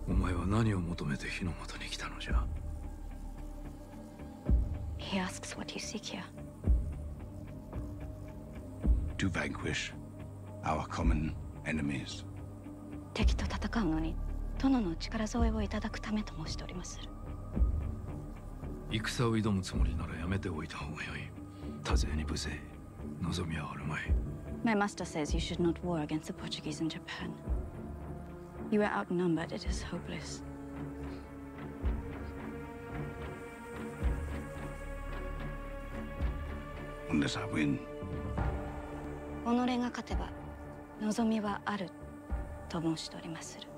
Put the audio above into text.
お前は何を求めて火の元に来たのじゃ。 He asks what you seek here. To vanquish our common enemies. 敵と戦うのに殿の力添えをいただくためと申しておりまする。 戦を挑むつもりならやめておいた方がよい。多勢に無勢、望みはあるまい。 My master says you should not war against the Portuguese in Japan. You are outnumbered, it is hopeless. Unless I win. 己が勝てば望みはあると申しておりまする。